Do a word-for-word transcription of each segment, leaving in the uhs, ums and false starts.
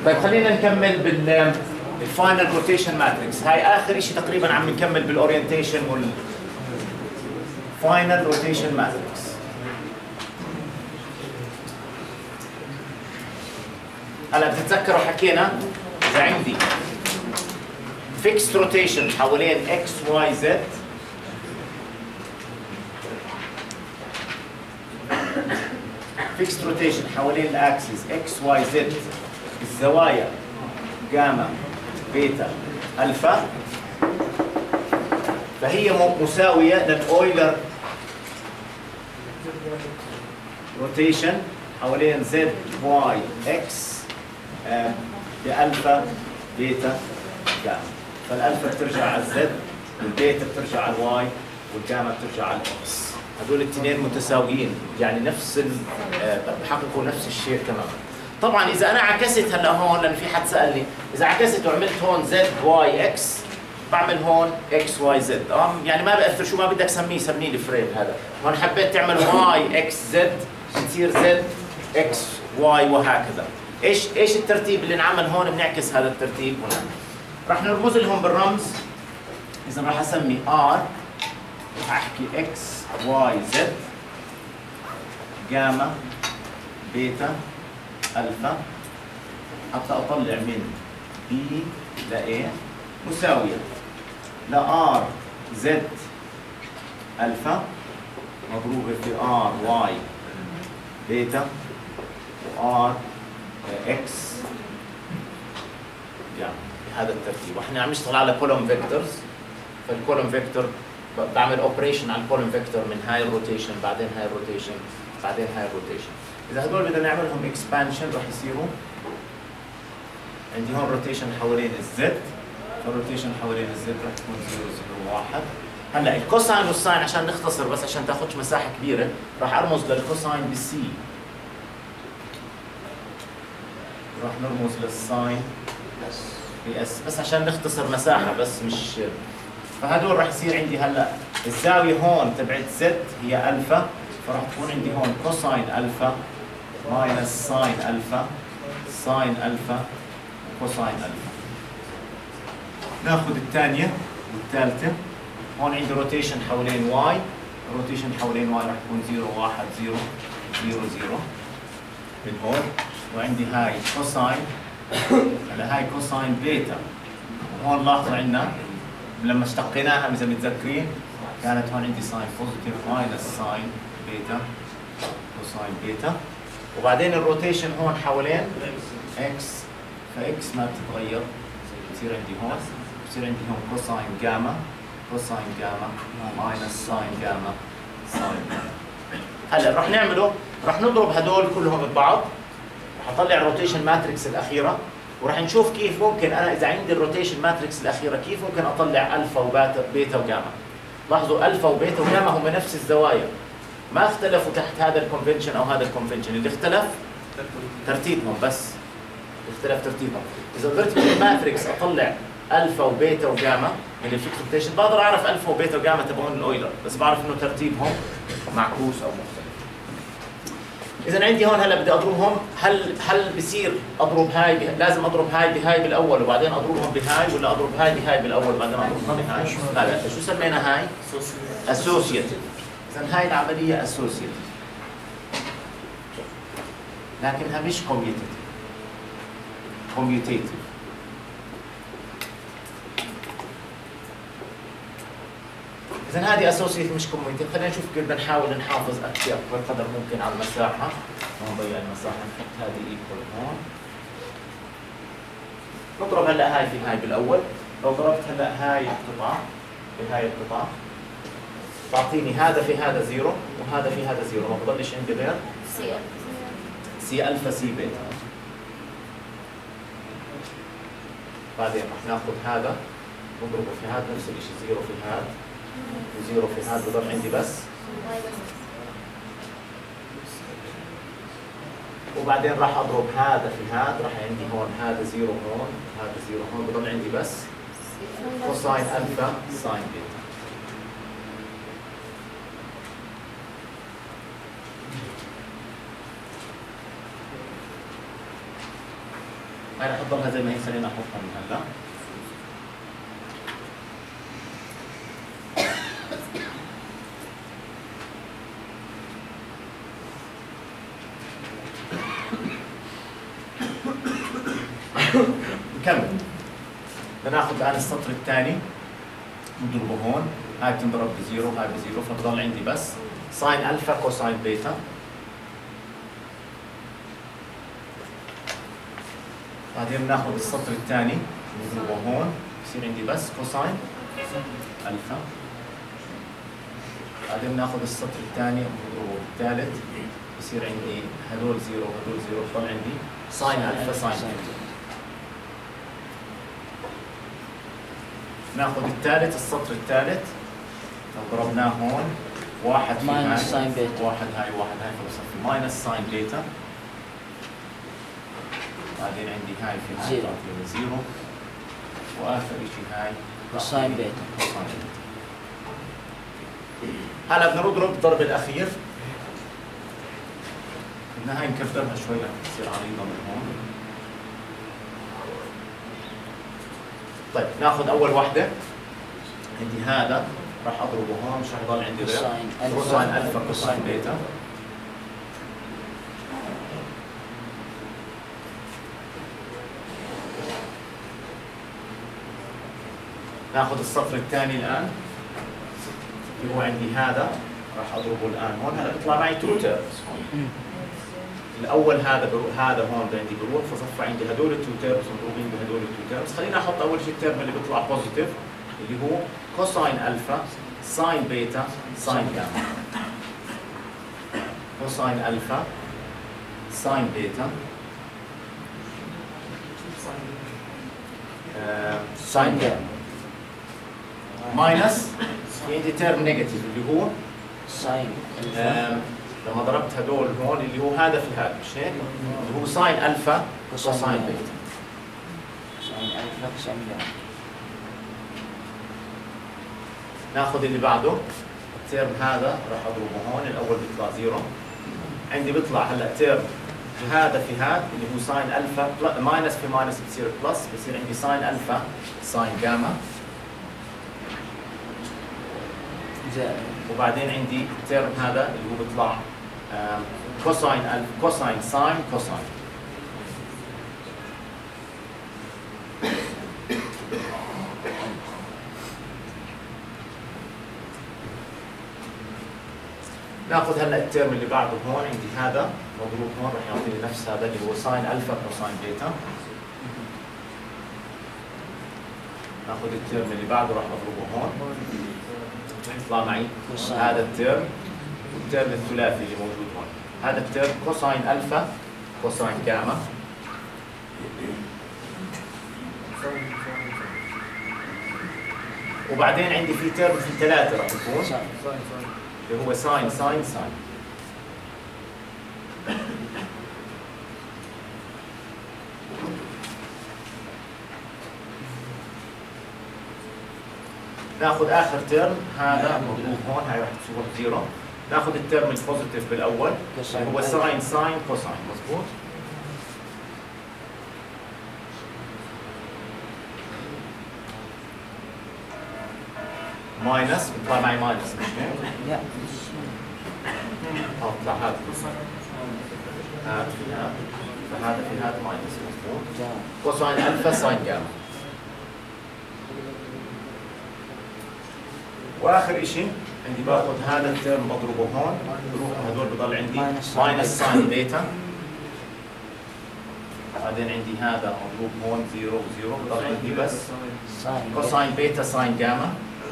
طيب خلينا نكمل بال الفاينل روتيشن ماتريكس. هاي اخر شيء تقريبا عم نكمل بالاورينتيشن وال فاينل روتيشن ماتريكس. هلا بتتذكروا حكينا اذا عندي فيكس روتيشن حوالين اكس واي زد فيكس روتيشن حوالين الاكسس اكس واي زد الزوايا جاما بيتا الفا، فهي مساويه للاويلر روتيشن حوالين زد واي اكس بألفا بيتا جاما. فالالفا بترجع على الزد والبيتا بترجع على الواي والجاما بترجع على الاكس. هذول الاثنين متساويين، يعني نفس بحققوا نفس الشيء تماما. طبعا اذا انا عكست هلا هون، لان في حد سالني اذا عكست وعملت هون زد واي اكس بعمل هون اكس واي زد، يعني ما بأثر شو ما بدك سميه، سميه الفريم هذا. هون حبيت تعمل واي اكس زد بتصير زد اكس واي وهكذا. ايش ايش الترتيب اللي انعمل هون؟ بنعكس هذا الترتيب هنا. راح نرمز لهم بالرمز. اذا راح اسمي ار، راح احكي اكس واي زد جاما بيتا الفا حتى اطلع من بي ل A مساويه ل ار زد الفا مضروبه في ار واي بيتا وار اكس جاما بهذا الترتيب. واحنا عم نشتغل على كولوم فيكتورز، فالكولوم فيكتور بعمل اوبريشن على الكولوم فيكتور من هاي الروتيشن بعدين هاي الروتيشن بعدين هاي الروتيشن. اذا هذول بدنا نعملهم اكسبانشن راح يصيروا عندي هون روتيشن حوالين الزد، فالروتيشن حوالين الزد راح تكون صفر صفر واحد. هلا الكوساين والساين عشان نختصر بس عشان تاخذش مساحه كبيره، راح ارمز للكوساين بالسي، راح نرمز للساين باس بس عشان نختصر مساحه بس مش. فهدول راح يصير عندي هلا الزاويه هون تبعت زد هي الفا، فراح تكون عندي هون كوساين الفا ماينس ساين الفا ساين الفا كوساين الفا. ناخذ الثانيه والثالثه. هون عندي روتيشن حوالين واي، الروتيشن حوالين واي راح تكون صفر واحد صفر صفر صفر من هون، وعندي هاي كوساين، هلا هاي كوساين بيتا. وهون لاحظوا عندنا لما اشتقيناها اذا متذكرين كانت هون عندي ساين بوزيتيف ماينس ساين بيتا كوساين بيتا. وبعدين الروتيشن هون حوالين اكس، فاكس ما بتتغير بصير عندي هون بصير عندي هون كوساين جاما كوساين جاما ماينس ساين جاما ساين جاما. هلا رح نعمله رح نضرب هدول كلهم ببعض، رح اطلع الروتيشن ماتريكس الاخيره، ورح نشوف كيف ممكن انا اذا عندي الروتيشن ماتريكس الاخيره كيف ممكن اطلع الفا وبيتا بيتا وجاما. لاحظوا الفا وبيتا وجاما هم نفس الزوايا، ما اختلفوا تحت هذا الكونفنشن او هذا الكونفنشن، اللي اختلف ترتيبهم بس، اختلف ترتيبهم. اذا قدرت من الماتريكس اطلع الفا وبيتا وجاما من الفيكس روتيشن بقدر اعرف الفا وبيتا وجاما تبعون الاويلر، بس بعرف انه ترتيبهم معكوس او مختلف. اذا عندي هون هلا بدي اضربهم، هل هل بصير اضرب هاي به... لازم اضرب هاي بهاي بالاول وبعدين اضربهم بهاي، ولا اضرب هاي بهاي بالاول وبعدين اضربهم بهاي؟ لا لا، شو سمينا هاي؟ اسوسيتيف. اذا هاي العمليه اسوسيتيف لكنها مش كوميوتيتيف. كوميوتيتيف إذا هذه اسوسيتيف مش كوميوتيتيف. خلينا نشوف كيف بدنا نحاول نحافظ أكثر أكبر قدر ممكن على المساحة. ما نضيع المساحة، نحط هذه ايكوال هون. نضرب هلا هاي في هاي بالأول، لو ضربت هلا هاي القطعة بهاي القطعة تعطيني هذا في هذا زيرو وهذا في هذا زيرو، ما بضلش عندي غير سي الفا سي الفا سي بيتا. بعدين رح ناخذ هذا نضربه في هذا نفس الشيء، زيرو في هذا وزيرو في هذا، بضل عندي بس. وبعدين راح اضرب هذا في هذا، راح عندي هون هذا زيرو هون هذا زيرو هون، بضل عندي بس كوساين الفا ساين بيتا. هاي رح تضلها زي ما هي، خلينا نحطها من هلا. نكمل. بدنا ناخذ الان السطر الثاني نضربه هون، هاي بتنضرب بزيرو، هاي بزيرو، فبضل عندي بس ساين الفا كوساين بيتا. بعدين بناخذ السطر الثاني نضربه هون، بصير عندي بس كوساين الفا. بعدين بناخذ السطر الثاني نضربه بالثالث، بصير عندي هدول زيرو هدول زيرو، بضل عندي ساين الفا ساين بيتا. ناخذ الثالث السطر الثالث ضربناه هون، واحد في هاي ساين بيتا، واحد هاي واحد هاي، فبصير في ماينس ساين بيتا. بعدين عندي هاي في هاي زيرو زيرو، واخر شيء هاي كوساين بيتا. هلا بدنا نضرب الضرب الاخير، بدنا هاي نكبرها شوي لتصير عريضه من هون. طيب ناخذ اول وحده، عندي هذا راح اضربه هون، مش راح يضل عندي غير كوساين الفا كوساين بيتا. ناخذ السطر الثاني الان اللي هو عندي هذا، راح اضربه الان هون. هلا بيطلع معي تو تيرمز هون. الاول هذا برو... هذا هون عندي بروح، فصفى عندي هدول التو تيرمز مضروبين بهدول التو تيرمز. خلينا احط اول شيء التيرم اللي بيطلع بوزيتيف اللي هو كوساين الفا ساين بيتا ساين جاما. كوساين الفا ساين بيتا آه... ساين جاما ماينس في عندي تيرم نيجاتيف اللي هو ساين الفا. لما ضربت هدول هون اللي هو هذا في هذا، مش هيك؟ اللي هو ساين الفا كوساين بيتا. ساين الفا كوساين بيتا. ناخذ اللي بعده، التيرم هذا راح اضربه هون، الاول بيطلع زيرو. عندي بيطلع هلا تيرم هذا في هذا اللي هو ساين الفا ماينس في ماينس بصير بلس، بصير عندي ساين الفا ساين جاما. وبعدين عندي التيرم هذا اللي هو بيطلع كوساين الف كوساين ساين كوساين. ناخذ هلا التيرم اللي بعده هون، عندي هذا مضروب هون راح يعطيني نفس هذا اللي هو ساين الفا كوساين بيتا. ناخذ التيرم اللي بعده راح اضربه هون، يطلع معي هذا التيرم والتيرم الثلاثي اللي موجود هون. هذا التيرم كوساين الفا كوساين جاما. وبعدين عندي في تيرم في ثلاثة راح يكون اللي هو ساين ساين ساين. ناخذ اخر تيرم هذا مضروب هون، هاي راح تصير زيرو. ناخذ التيرم البوزيتيف بالاول اللي هو ساين ساين كوساين، مضبوط؟ ماينس بيطلع معي ماينس، مش هيك؟ لا اه بيطلع هذا هذا في هذا، فهذا في هذا ماينس، مضبوط؟ كوساين الفا ساين جاما. واخر شيء عندي باخذ هذا الترم بضربه هون، بروح هذول بضل عندي ماينس ساين بيتا. بعدين عندي هذا مضروب هون زيرو وزيرو، بضل عندي بس كوساين بيتا ساين جاما.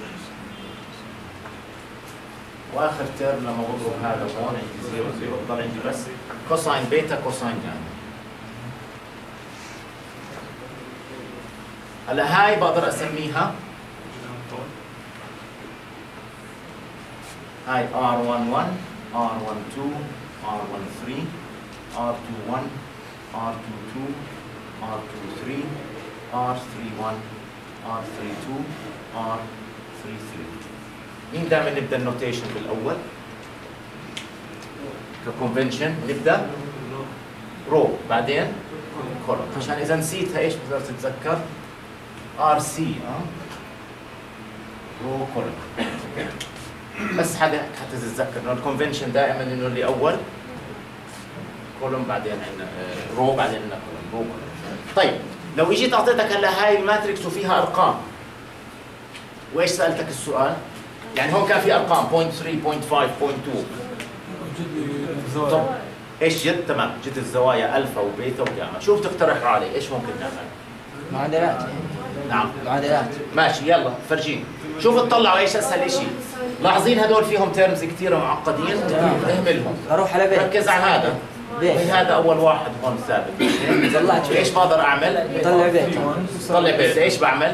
واخر ترم لما بضرب هذا هون عندي زيرو زيرو، بضل عندي بس كوساين بيتا كوساين جاما. هلا هاي بقدر اسميها هاي آر واحد واحد آر واحد اثنين آر واحد ثلاثة آر اثنين واحد آر اثنين اثنين آر اثنين ثلاثة آر ثلاثة واحد آر ثلاثة اثنين آر ثلاثة ثلاثة. مين دائما نبدا النوتيشن بالاول؟ ككونفنشن نبدا رو، بعدين كولوم، عشان اذا نسيتها ايش بتقدر تتذكر؟ ار سي اه رو كولوم. بس حدا حتى تتذكر انه الكونفنشن دائما انه اللي اول كولوم بعدين عندنا رو بعدين عندنا كولوم رو كولوم. طيب لو اجيت اعطيتك هلا هاي الماتريكس وفيها ارقام وايش سالتك السؤال؟ يعني هون كان في ارقام صفر فاصلة ثلاثة صفر فاصلة خمسة صفر فاصلة اثنين. طب ايش جد؟ تمام، جد الزوايا الفا وبيتا وجاما. شو بتقترحوا علي؟ ايش ممكن نعمل؟ معادلات. نعم معادلات. ماشي يلا فرجيني. شوفوا اطلعوا ايش اسهل شيء. لاحظين هدول فيهم تيرمز كثير معقدين؟ اهملهم. اروح على بيت. ركز على هذا. بيت. هذا اول واحد هون ثابت. طلعت ايش بقدر اعمل؟ طلع بيت. طلع بيت. ايش بعمل؟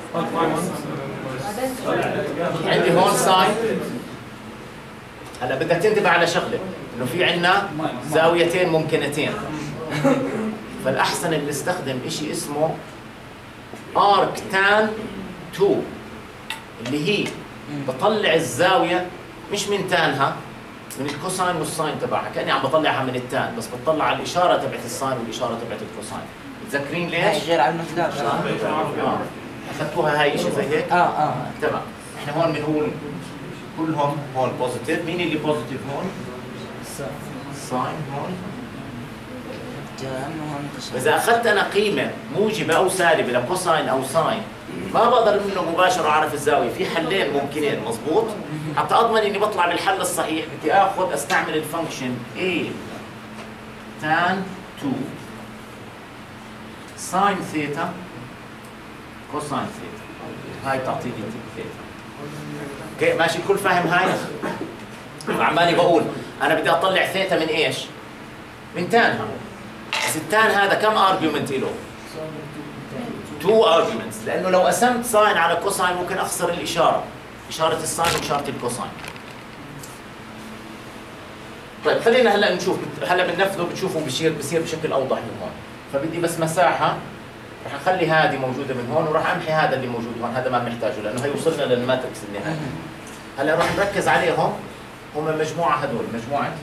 عندي هون ساين. هلا بدك تنتبه على شغله انه في عندنا زاويتين ممكنتين. فالاحسن اللي نستخدم شيء اسمه ارك تان اثنين اللي هي بطلع الزاويه مش من تانها، من الكوساين والساين تبعها، كاني عم بطلعها من التان، بس بطلع على الاشاره تبعت الساين والاشاره تبعت الكوساين. متذكرين ليش؟ هاي غير على المقدار صح؟ اه اخذتوها هاي شيء زي هيك؟ اه اه تمام. احنا هون بنقول كلهم هون بوزيتيف. مين اللي بوزيتيف هون؟ ساين هون. إذا أخذت أنا قيمة موجبة أو سالبة لكوساين أو ساين ما بقدر منه مباشرة أعرف الزاوية، في حلين ممكنين مضبوط؟ حتى أضمن إني بطلع بالحل الصحيح بدي آخذ أستعمل الفانكشن A tan اثنين ساين ثيتا كوساين ثيتا، هاي تعطيني ثيتا. اوكي ماشي الكل فاهم هاي؟ عمالي بقول أنا بدي أطلع ثيتا من إيش؟ من تانها. بس التان هذا كم ارجيومنت له؟ تو ارجيومنتس، لانه لو قسمت ساين على كوساين ممكن اخسر الاشاره، اشاره الساين واشاره الكوساين. طيب خلينا هلا نشوف، هلا بننفذه بتشوفوا بصير بصير بشكل اوضح من هون. فبدي بس مساحه، رح اخلي هذه موجوده من هون وراح امحي هذا اللي موجود هون، هذا ما بنحتاجه لانه هيوصلنا للماتريكس النهائي. هلا راح نركز عليهم، هم مجموعه هدول، مجموعه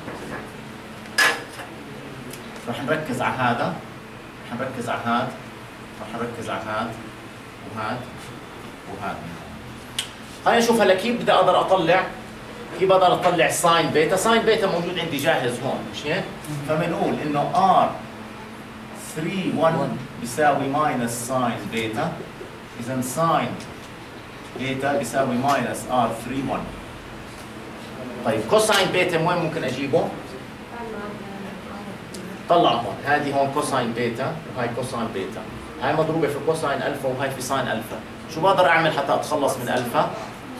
رح نركز على هذا، رح نركز على هذا، رح نركز على هذا وهذا وهذا. خلينا نشوف هلا كيف بدي اقدر اطلع، كيف بقدر اطلع ساين بيتا. ساين بيتا موجود عندي جاهز هون مش هيك؟ فبنقول انه ار ثلاثة واحد بيساوي ماينس ساين بيتا، اذا ساين بيتا بيساوي ماينس ار ثلاثة واحد. طيب كوساين بيتا وين ممكن اجيبه؟ طلع هون، هذه هون كوساين بيتا وهي كوساين بيتا، هاي مضروبة في كوساين الفا وهي في ساين الفا. شو بقدر اعمل حتى اتخلص من الفا؟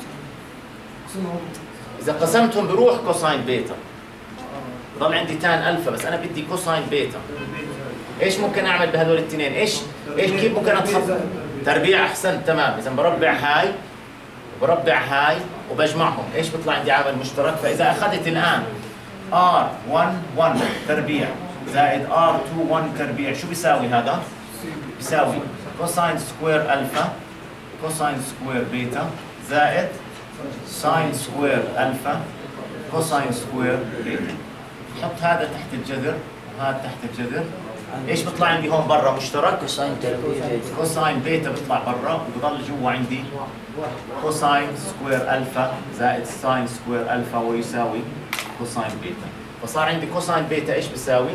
إذا قسمتهم بروح كوساين بيتا، بضل عندي تان الفا، بس أنا بدي كوساين بيتا. إيش ممكن أعمل بهدول الاثنين؟ إيش إيش كيف ممكن أتخلص؟ تربيع أحسن تمام، إذا بربع هاي وبربع هاي وبجمعهم، إيش بيطلع عندي عامل مشترك؟ فإذا أخذت الآن ار واحد واحد تربيع زائد ار اثنين واحد تربيع، شو بيساوي هذا؟ بيساوي كوساين سكوير الفا كوساين سكوير بيتا زائد ساين سكوير الفا كوساين سكوير بيتا. حط هذا تحت الجذر وهذا تحت الجذر، ايش بيطلع عندي هون برا مشترك؟ كوساين تربيع كوساين بيتا بيطلع برا وبضل جوا عندي كوساين سكوير الفا زائد ساين سكوير الفا ويساوي كوساين بيتا. فصار عندي كوساين بيتا ايش بيساوي؟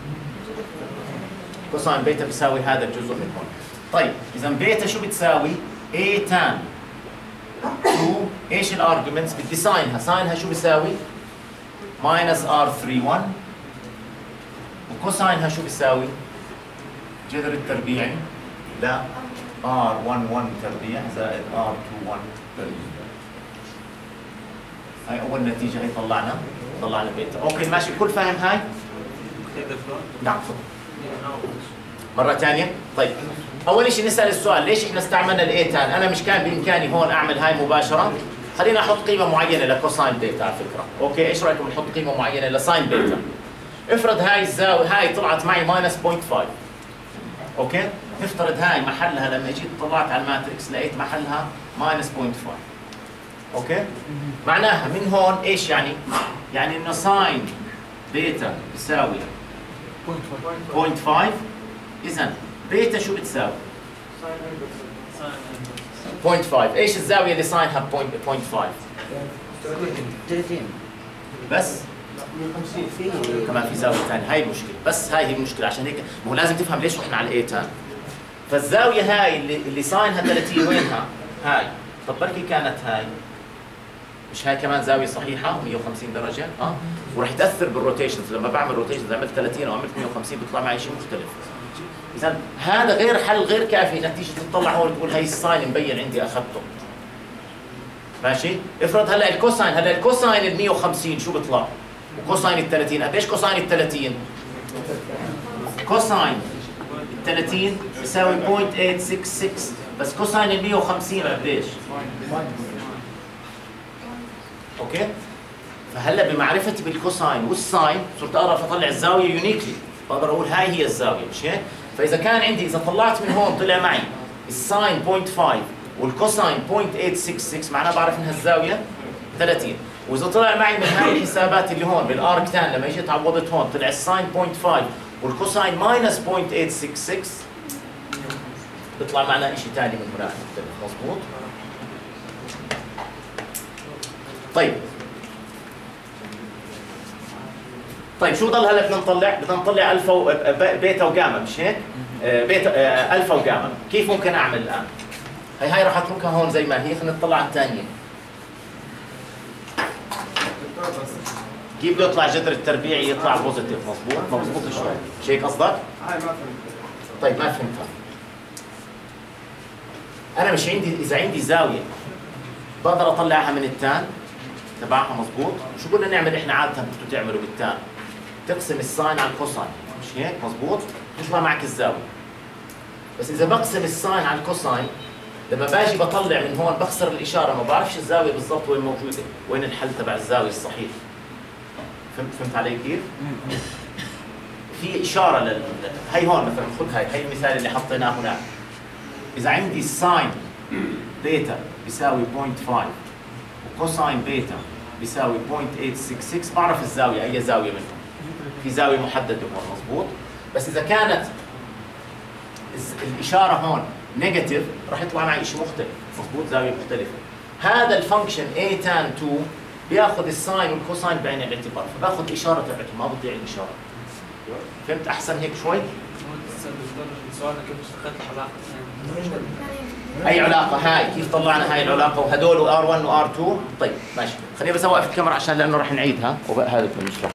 كوساين بيتا بيساوي هذا الجزء من هون. طيب اذا بيتا شو بتساوي؟ A tan اثنين، ايش الارجيومنتس؟ بدي ساينها، ساينها شو بيساوي؟ ماينس ار ثلاثة واحد، وكوساينها شو بيساوي؟ جذر التربيعي ل ار واحد واحد تربيع زائد ار اثنين واحد تربيع. هاي اول نتيجه، هي طلعنا طلعنا بيتا. اوكي ماشي الكل فاهم هاي؟ نعم تفضل. مرة ثانية؟ طيب أول شيء نسأل السؤال ليش إحنا استعملنا الإي تان؟ أنا مش كان بإمكاني هون أعمل هاي مباشرة؟ خلينا أحط قيمة معينة لكوساين بيتا على فكرة، أوكي؟ إيش رأيكم نحط قيمة معينة لساين بيتا؟ افرض هاي الزاوية هاي طلعت معي ماينس صفر فاصلة خمسة، أوكي؟ نفترض هاي محلها لما جيت طلعت على الماتريكس لقيت محلها ماينس صفر فاصلة خمسة، أوكي؟ معناها من هون إيش يعني؟ يعني إنه ساين بيتا بيساوي صفر فاصلة خمسة اذا بيتا شو بتساوي؟ صفر فاصلة خمسة. ايش الزاويه اللي ساينها صفر فاصلة خمسة؟ ثلاثين. بس في كمان في زاويه ثانيه، هاي المشكله، بس هاي هي المشكله. عشان هيك ما هو لازم تفهم ليش رحنا على الايتان. فالزاويه هاي اللي اللي ساينها ثلاثين وينها؟ هاي. طب بركي كانت هاي مش هاي كمان زاويه صحيحه مية وخمسين درجه؟ اه ورح تاثر بالروتيشنز. لما بعمل روتيشنز عملت ثلاثين او عملت مية وخمسين بيطلع معي شيء مختلف. اذا هذا غير حل غير كافي انك تيجي تطلع هون وتقول هي الساين مبين عندي اخذته. ماشي؟ افرض هلا الكوساين، هلا الكوساين ال مية وخمسين شو بيطلع؟ وكوساين ال ثلاثين، قديش كوساين ال ثلاثين؟ كوساين ال ثلاثين بيساوي صفر فاصلة ثمانية ستة ستة، بس كوساين ال مية وخمسين قديش؟ اوكي؟ فهلا بمعرفتي بالكوساين والساين صرت اقدر اطلع الزاويه يونيكلي، بقدر اقول هاي هي الزاويه، مش هيك؟ فاذا كان عندي اذا طلعت من هون طلع معي الساين صفر فاصلة خمسة والكوساين صفر فاصلة ثمانية ستة ستة، معناها بعرف انها الزاويه ثلاثين. واذا طلع معي من هاي الحسابات اللي هون بالاركتان لما اجيت عوضت هون طلع الساين صفر فاصلة خمسة والكوساين ماينس صفر فاصلة ثمانية ستة ستة، بيطلع معنا شيء ثاني من هناك مختلف. مضبوط؟ طيب طيب شو ضل هلا بدنا نطلع؟ بدنا نطلع الفا وبيتا وجاما، مش هيك؟ بيتا الفا وجاما. كيف ممكن اعمل الان؟ هي هاي راح اتركها هون زي ما هي، خلينا نطلع على الثانيه. كيف بده يطلع جذر التربيعي يطلع بوزيتيف؟ مضبوط؟ ما مضبوط شوي، مش هيك قصدك؟ هاي ما فهمت. طيب ما فهمتها. انا مش عندي، اذا عندي زاويه بقدر اطلعها من التان تبعها. مضبوط؟ شو قلنا نعمل احنا عاده كنتوا تعملوا بالتان؟ تقسم الساين على الكوساين، مش هيك؟ مضبوط؟ تطلع معك الزاويه. بس اذا بقسم الساين على الكوساين لما باجي بطلع من هون بخسر الاشاره، ما بعرفش الزاويه بالضبط وين موجوده، وين الحل تبع الزاويه الصحيح. فهمت فهمت علي كيف؟ في اشاره لل هي هون مثلا، خذ هاي هي المثال اللي حطيناه هناك. اذا عندي الساين بيتا بيساوي صفر فاصلة خمسة وكوساين بيتا بيساوي صفر فاصلة ثمانية ستة ستة، بعرف الزاويه اي زاويه منهم. في زاويه محدده هون. مضبوط؟ بس اذا كانت الاشاره هون نيجاتيف راح يطلع معي شيء مختلف. مضبوط؟ زاويه مختلفه. هذا الفانكشن A tan اثنين بياخذ الساين والكوساين بعين الاعتبار، فباخذ الاشاره تبعته ما بضيع الاشاره. فهمت احسن هيك شوي؟ سؤالنا كيف اشتقت العلاقه؟ اي علاقه هاي؟ كيف طلعنا هاي العلاقه وهدول ار واحد وار اثنين؟ طيب ماشي، خليني بس اوقف الكاميرا عشان لانه راح نعيدها وهذا بنشرح.